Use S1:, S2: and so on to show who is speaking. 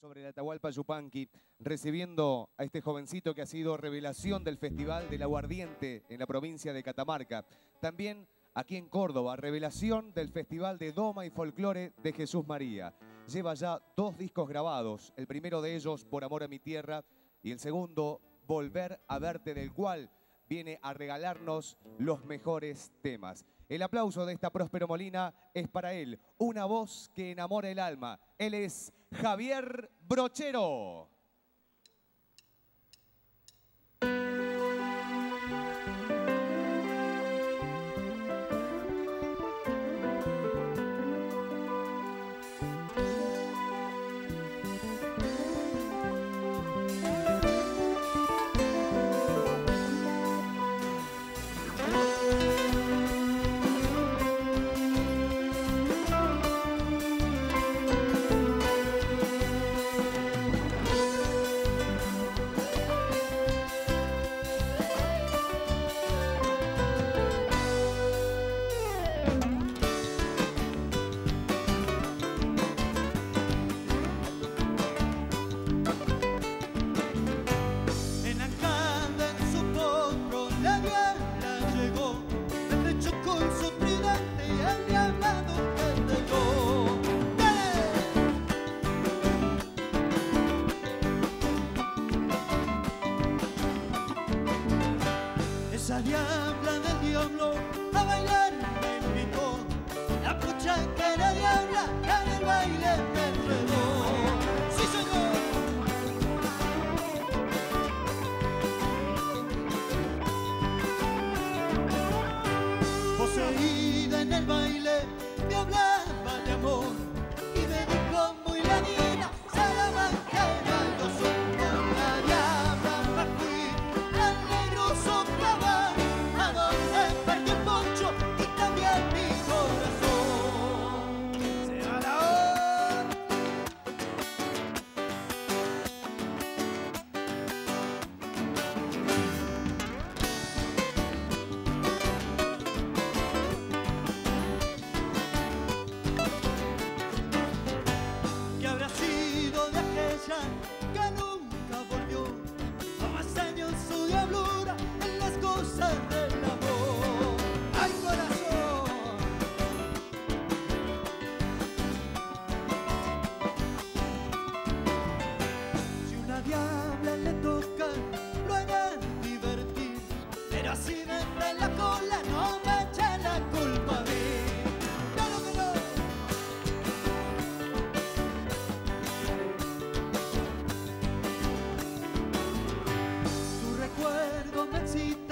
S1: sobre el Atahualpa Yupanqui, recibiendo a este jovencito que ha sido revelación del Festival del Aguardiente en la provincia de Catamarca. También aquí en Córdoba, revelación del Festival de Doma y Folclore de Jesús María. Lleva ya 2 discos grabados, el primero de ellos, Por Amor a mi Tierra, y el segundo, Volver a Verte, del cual viene a regalarnos los mejores temas. El aplauso de esta Próspero Molina es para él, una voz que enamora el alma. Él es Javier Brochero.
S2: Esa diabla del diablo a bailar me invitó, la puchacara diabla que en el baile me enredó. ¡Sí, señor! Poseída en el baile me hablaba de amor y me dijo muy ladina, salamanquera, yo soy una diabla, me fui al negro soclavar, a donde perdí un poncho y también mi corazón. Se va la hora. ¿Qué habrá sido de aquella que nunca volvió? No más años su diablura en las cosas del amor. ¡Ay, corazón! Si una diabla le toca, lo hará divertir, pero así vende la cola, no me eche la culpa a mí. ¡Claro que no! Su recuerdo me excita